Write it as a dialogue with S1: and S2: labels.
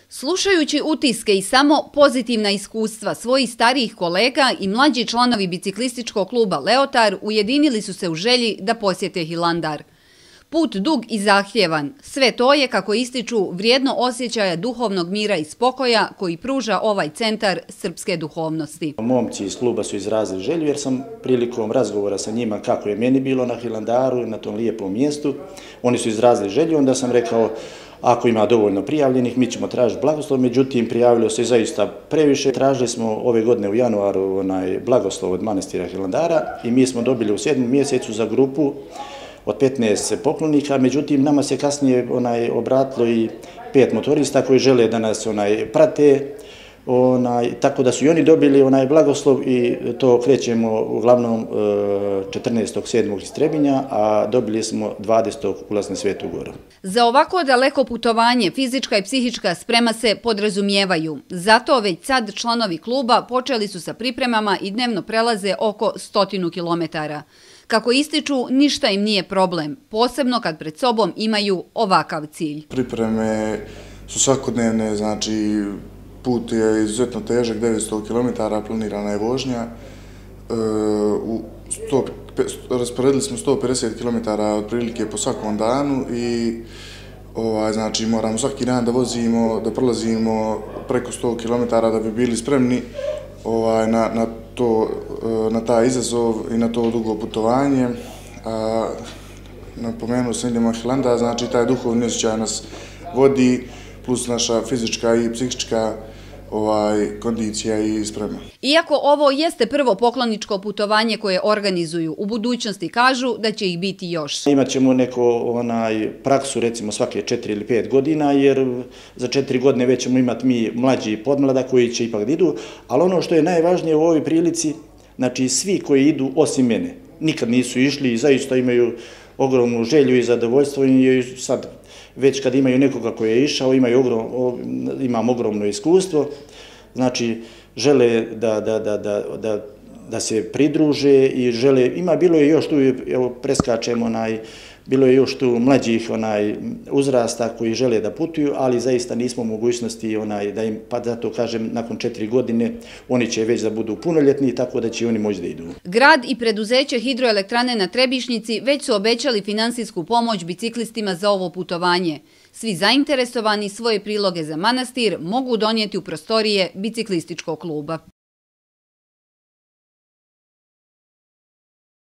S1: Slušajući utiske i samo pozitivna iskustva svojih starijih kolega i mlađi članovi biciklističkog kluba Leotar ujedinili su se u želji da posjete Hilandar. Put dug i zahtjevan, sve to je, kako ističu, vrijedno osjećaja duhovnog mira i spokoja koji pruža ovaj centar srpske duhovnosti.
S2: Momci iz kluba su izrazili želju jer sam prilikom razgovora sa njima kako je meni bilo na Hilandaru i na tom lijepom mjestu, oni su izrazili želju, onda sam rekao ako ima dovoljno prijavljenih, mi ćemo tražiti blagoslov, međutim prijavilo se zaista previše. Tražili smo ove godine u januaru blagoslov od manastira Hilandara i mi smo dobili u 7. mjesecu za grupu od 15 poklonika, međutim nama se kasnije obratilo i 5 motorista koji žele da nas prate, tako da su i oni dobili blagoslov i to krećemo uglavnom 14.7. iz Trebinja, a dobili smo 20. ulaz na Svetu Goru.
S1: Za ovako daleko putovanje fizička i psihička sprema se podrazumijevaju. Zato već sad članovi kluba počeli su sa pripremama i dnevno prelaze oko 100 kilometara. Kako ističu, ništa im nije problem, posebno kad pred sobom imaju ovakav cilj.
S3: Pripreme su svakodnevne, znači put je izuzetno težak, 900 km, planirana je vožnja. Rasporedili smo 150 km otprilike po svakom danu i znači moramo svaki dan da vozimo, da prolazimo preko 100 km da bi bili spremni na taj izazov i na to dugo putovanje. Napomenuo sam idemo Hilandar, znači taj duhovni osjećaj nas vodi, plus naša fizička i psihička kondicija i sprema.
S1: Iako ovo jeste prvo pokloničko putovanje koje organizuju, u budućnosti kažu da će ih biti još.
S2: Imat ćemo neku praksu recimo svake 4 ili 5 godina, jer za 4 godine već ćemo imati mi mlađi i podmlada koji će ipak da idu, ali ono što je najvažnije u ovoj prilici, znači svi koji idu osim mene, nikad nisu išli i zaista imaju ogromnu želju i zadovoljstvo i sad već kad imaju nekoga koji je išao, imam ogromno iskustvo, znači žele da se pridruže i žele, bilo je još tu, evo preskačemo, bilo je još tu mlađih uzrasta koji žele da putuju, ali zaista nismo u mogućnosti da im, pa zato kažem, nakon 4 godine oni će već da budu punoljetni, tako da će oni moći da idu.
S1: Grad i preduzeće Hidroelektrane na Trebišnjici već su obećali finansijsku pomoć biciklistima za ovo putovanje. Svi zainteresovani svoje priloge za manastir mogu donijeti u prostorije biciklističkog kluba.